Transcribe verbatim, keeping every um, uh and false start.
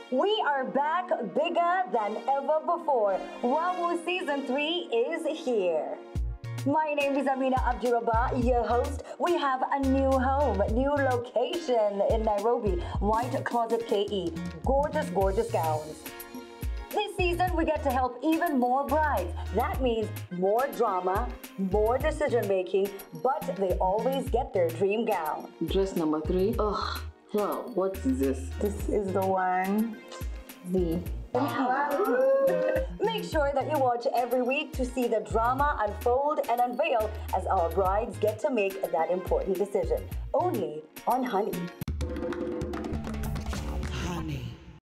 We are back bigger than ever before. Wawu Season three is here. My name is Amina Abdurrabba, your host. We have a new home, new location in Nairobi, White Closet K E. Gorgeous, gorgeous gowns. This season, we get to help even more brides. That means more drama, more decision making, but they always get their dream gown. Dress number three. Ugh, well, what is this? This is the one. The. Make sure that you watch every week to see the drama unfold and unveil as our brides get to make that important decision. Only on Honey.